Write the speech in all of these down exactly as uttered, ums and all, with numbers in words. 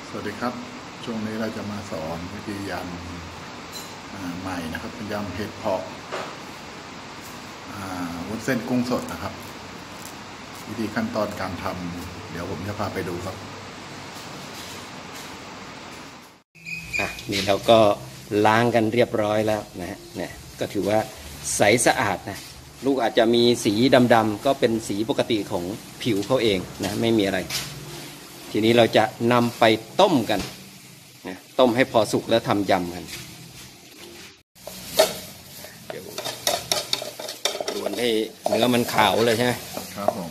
สวัสดีครับช่วงนี้เราจะมาสอนวิธียำใหม่นะครับเป็นยำเห็ดเผาะวุ้นเส้นกุ้งสดนะครับวิธีขั้นตอนการทำเดี๋ยวผมจะพาไปดูครับอ่ะนี่เราก็ล้างกันเรียบร้อยแล้วนะฮะเนี่ยก็ถือว่าใสสะอาดนะลูกอาจจะมีสีดำๆก็เป็นสีปกติของผิวเขาเองนะไม่มีอะไรทีนี้เราจะนำไปต้มกันนะต้มให้พอสุกแล้วทำยำกันเดี๋ยวล้วนให้เนื้อมันขาวเลยใช่ไหมครับผม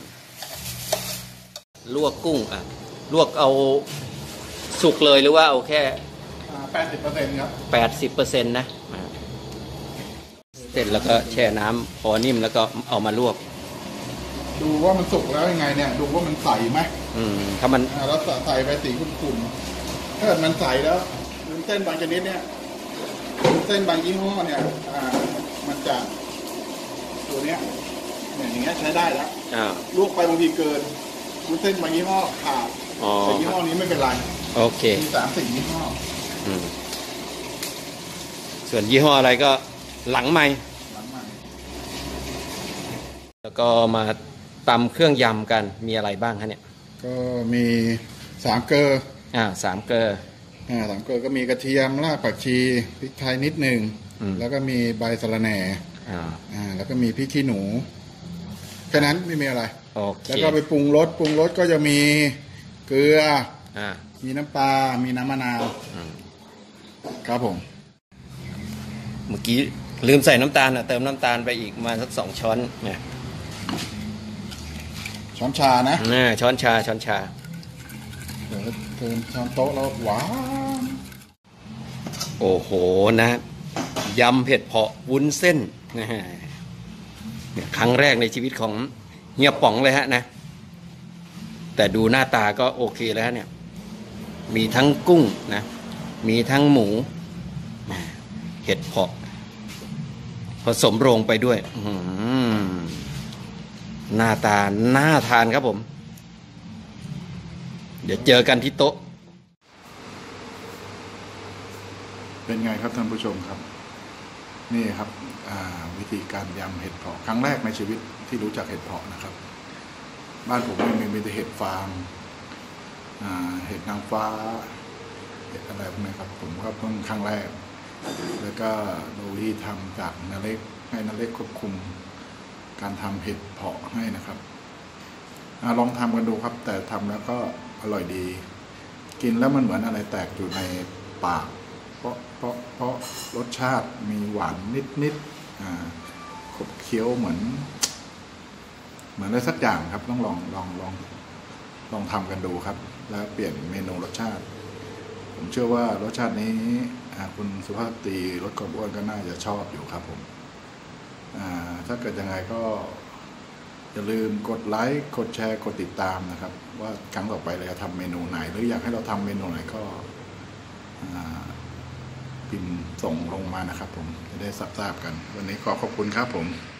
ลวกกุ้งอ่ะลวกเอาสุกเลยหรือว่าเอาแค่แปดสิบเปอร์เซ็นต์ครับแปดสิบเปอร์เซ็นต์นะเสร็จแล้วก็แช่น้ำพอนิ่มแล้วก็เอามาลวกดูว่ามันสุกแล้วยังไงเนี่ยดูว่ามันใสไหมอืมถ้ามันแล้วใส่ไปสีขุ่นๆถ้าเกิดมันใสแล้ววุ้นเส้นบางชนิดเนี่ยวุ้นเส้นบางยี่ห้อเนี่ยอ่ามันจะตัวเนี้ยเนี่ยอย่างเงี้ยใช้ได้แล้วลวกไปบางทีเกินวุ้นเส้นบางยี่ห้อขาดแต่ยี่ห้อนี้ไม่เป็นไรโอเคมีสามสี่ยี่ห้ออืมส่วนยี่ห้ออะไรก็หลังใหม่หลังใหม่แล้วก็มาตำเครื่องยำกันมีอะไรบ้างคะเนี่ยก็มีสามเกลืออ่าสามเกลืออ่าสามเกลือก็มีกระเทียมรากผักชีพริกไทยนิดหนึ่งแล้วก็มีใบสะระแหน่อ่าอ่าแล้วก็มีพริกขี้หนูแค่นั้นไม่มีอะไรโอเคแล้วก็ไปปรุงรสปรุงรสก็จะมีเกลืออ่ามีน้ำปลามีน้ำมะนาวครับผมเมื่อกี้ลืมใส่น้ำตาลนะเติมน้ำตาลไปอีกมาสักสองช้อนเนี่ยช้อนชานะน่ช้อนชาช้อนชาเดี๋ยวเติมช้อนโต๊ะแล้วหวานโอ้โหนะยำเผ็ดเผาะวุ้นเส้นนะฮะเนี่ยครั้งแรกในชีวิตของเฮียป๋องเลยฮะนะแต่ดูหน้าตาก็โอเคแล้วเนี่ยมีทั้งกุ้งนะมีทั้งหมูเห็ดเผาะผสมโรงไปด้วยหน้าตาน่าทานครับผมเดี๋ยวเจอกันที่โต๊ะเป็นไงครับท่านผู้ชมครับนี่ครับวิธีการยำเห็ดเผาะครั้งแรกในชีวิตที่รู้จักเห็ดเผาะนะครับบ้านผมไม่มีมีแต่เห็ดฟางเห็ดนางฟ้าเห็ดอะไรพวกนี้ครับผมก็เพิ่งครั้งแรกแล้วก็ดูวิธีทำจากนาเล็กให้นาเล็กควบคุมการทำเห็ดเผาะให้นะครับลองทำกันดูครับแต่ทำแล้วก็อร่อยดีกินแล้วมันเหมือนอะไรแตกอยู่ในปากเพราะเพราะเพราะรสชาติมีหวานนิดนิดขบเคี้ยวเหมือนเหมือนอะไรสักอย่างครับต้องลองลองลองลองทำกันดูครับแล้วเปลี่ยนเมนูรสชาติผมเชื่อว่ารสชาตินี้คุณสุภาพสตรีลดความอ้วนก็น่าจะชอบอยู่ครับผมถ้าเกิดยังไงก็อย่าลืมกดไลค์กดแชร์กดติดตามนะครับว่าครั้งต่อไปเราจะทำเมนูไหนหรืออยากให้เราทำเมนูไหนก็พิมพ์ส่งลงมานะครับผมจะได้ทราบกันวันนี้ขอขอบคุณครับผม